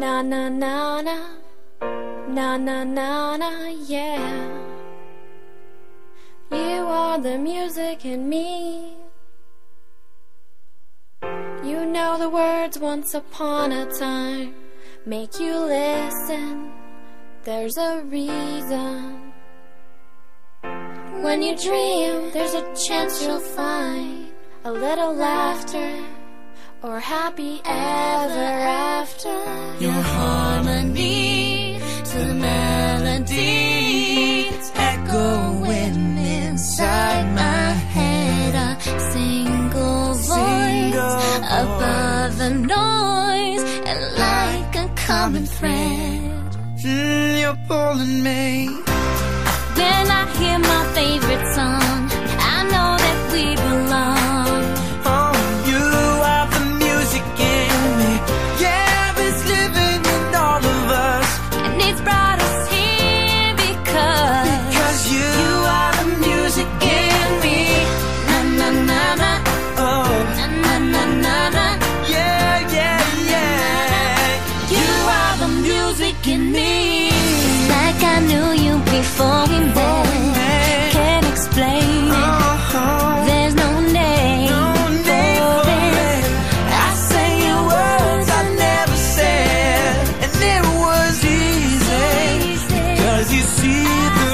Na na na na, na na na na, yeah. You are the music in me. You know the words once upon a time make you listen. There's a reason. When you dream, there's a chance you'll find a little laughter or happy ever after. Your harmony to the melody, it's echoing inside my head. A single voice above the noise, and like a common thread, you're pulling me. When I hear my favorite song, I know that we belong. Oh, you are the music in me. Yeah, it's living in all of us, And it's brought us here because you are the music in me. Na na na na, Oh, na na na na na. yeah, yeah, yeah. You are the music in me. It's like I knew you before we met. Can't explain it. There's no name for it. I say your words I never said, and it was easy, 'cause you see the